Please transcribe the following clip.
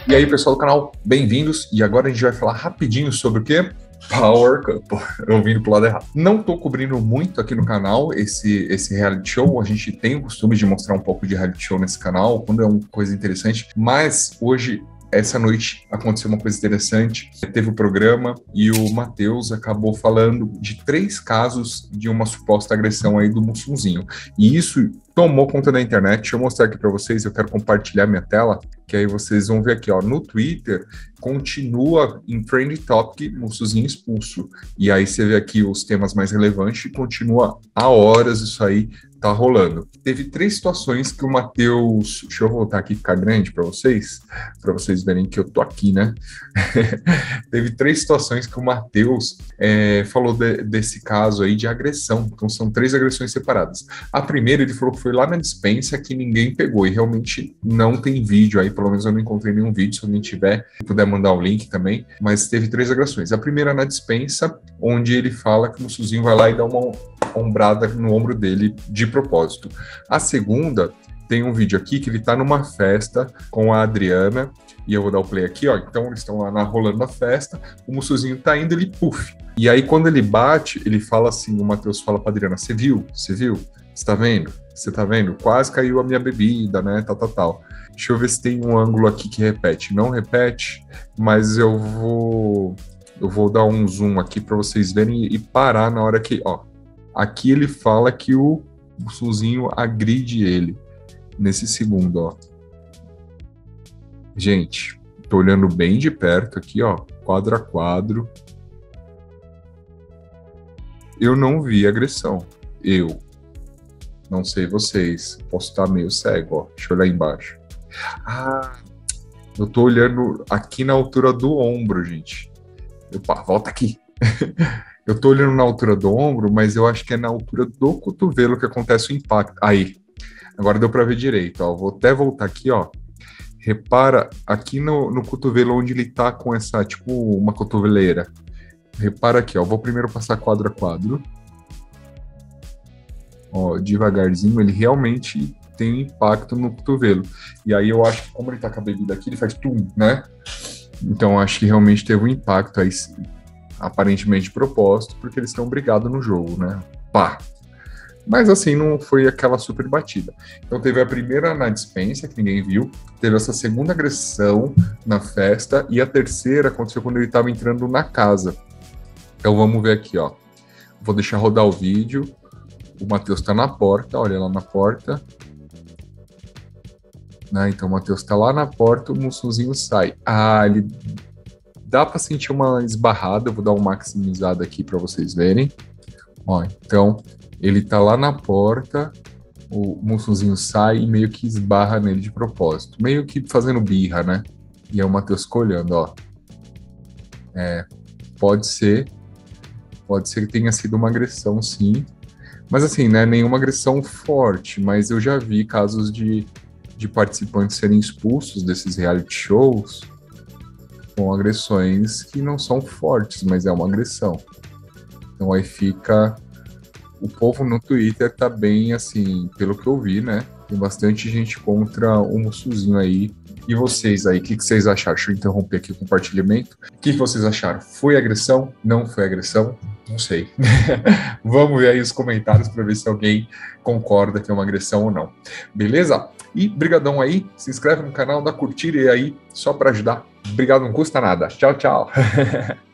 E aí, pessoal do canal, bem-vindos. E agora a gente vai falar rapidinho sobre o quê? Power Couple. Eu vim pro lado errado. Não tô cobrindo muito aqui no canal esse reality show. A gente tem o costume de mostrar um pouco de reality show nesse canal, quando é uma coisa interessante. Mas hoje, essa noite, aconteceu uma coisa interessante. Teve o programa e o Matheus acabou falando de 3 casos de uma suposta agressão aí do Mussunzinho. E isso tomou conta da internet. Deixa eu mostrar aqui para vocês. Eu quero compartilhar minha tela, que aí vocês vão ver aqui, ó, no Twitter, continua em Trending Topic, Mussunzinho expulso. E aí você vê aqui os temas mais relevantes e continua há horas isso aí tá rolando. Teve 3 situações que o Matheus... Deixa eu voltar aqui e ficar grande para vocês verem que eu tô aqui, né? Teve 3 situações que o Matheus falou desse caso aí de agressão. Então são 3 agressões separadas. A primeira, ele falou que foi lá na dispensa que ninguém pegou, e realmente não tem vídeo aí, pelo menos eu não encontrei nenhum vídeo. Se alguém tiver, puder mandar o link também. Mas teve 3 agressões. A primeira na dispensa, onde ele fala que o Mussunzinho vai lá e dá uma ombrada no ombro dele de propósito. A segunda, tem um vídeo aqui que ele tá numa festa com a Adriana, e eu vou dar o play aqui, ó. Então eles estão lá rolando a festa, o Mussunzinho tá indo, ele puf. E aí quando ele bate, ele fala assim, o Matheus fala pra Adriana, você viu? Você viu? Você tá vendo? Você tá vendo? Quase caiu a minha bebida, né? Tal. Deixa eu ver se tem um ângulo aqui que repete. Não repete, mas eu vou dar um zoom aqui para vocês verem e parar na hora que, ó. Aqui ele fala que o Mussunzinho agride ele. Nesse segundo, ó. Gente, tô olhando bem de perto aqui, ó. Quadro a quadro. Eu não vi agressão. Eu. Não sei vocês. Posso estar meio cego, ó. Deixa eu olhar embaixo. Ah, eu tô olhando aqui na altura do ombro, gente. Opa, volta aqui. Eu tô olhando na altura do ombro, mas eu acho que é na altura do cotovelo que acontece o impacto. Aí, agora deu pra ver direito, ó. Vou até voltar aqui, ó. Repara aqui no cotovelo onde ele tá com essa, tipo, uma cotoveleira. Repara aqui, ó. Vou primeiro passar quadro a quadro. Ó, devagarzinho, ele realmente tem um impacto no cotovelo. E aí eu acho que como ele tá com a bebida aqui, ele faz tum, né? Então eu acho que realmente teve um impacto aí, aparentemente de propósito, porque eles estão brigados no jogo, né? Pá! Mas assim, não foi aquela super batida. Então teve a primeira na dispensa, que ninguém viu, teve essa segunda agressão na festa, e a terceira aconteceu quando ele estava entrando na casa. Então vamos ver aqui, ó. Vou deixar rodar o vídeo. O Matheus tá na porta, olha lá na porta. Né? Então o Matheus tá lá na porta, o Mussunzinho sai. Ah, ele... Dá para sentir uma esbarrada, eu vou dar uma maximizada aqui para vocês verem. Ó, então, ele tá lá na porta, o Mussunzinho sai e meio que esbarra nele de propósito. Meio que fazendo birra, né? E aí o Matheus ficou olhando, ó. Pode ser que tenha sido uma agressão, sim. Mas assim, né, nenhuma agressão forte, mas eu já vi casos de participantes serem expulsos desses reality shows com agressões que não são fortes, mas é uma agressão. Então aí fica... O povo no Twitter tá bem, assim, pelo que eu vi, né? Tem bastante gente contra o Mussunzinho aí. E vocês aí, o que vocês acharam? Deixa eu interromper aqui o compartilhamento. O que vocês acharam? Foi agressão? Não foi agressão? Não sei. Vamos ver aí os comentários para ver se alguém concorda que é uma agressão ou não. Beleza? E brigadão aí, se inscreve no canal, dá curtir aí, só para ajudar. Obrigado, não custa nada. Tchau, tchau.